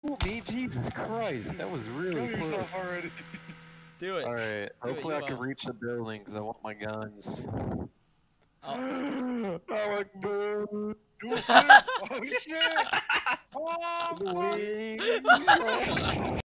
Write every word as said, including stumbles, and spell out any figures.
Me, Jesus Christ, that was really Kill close. yourself already. Do it. Alright, Do hopefully it, I you, can uh... reach the building because I want my guns. Oh. I like boo. Do a flip. Oh shit. Oh The fuck. wings.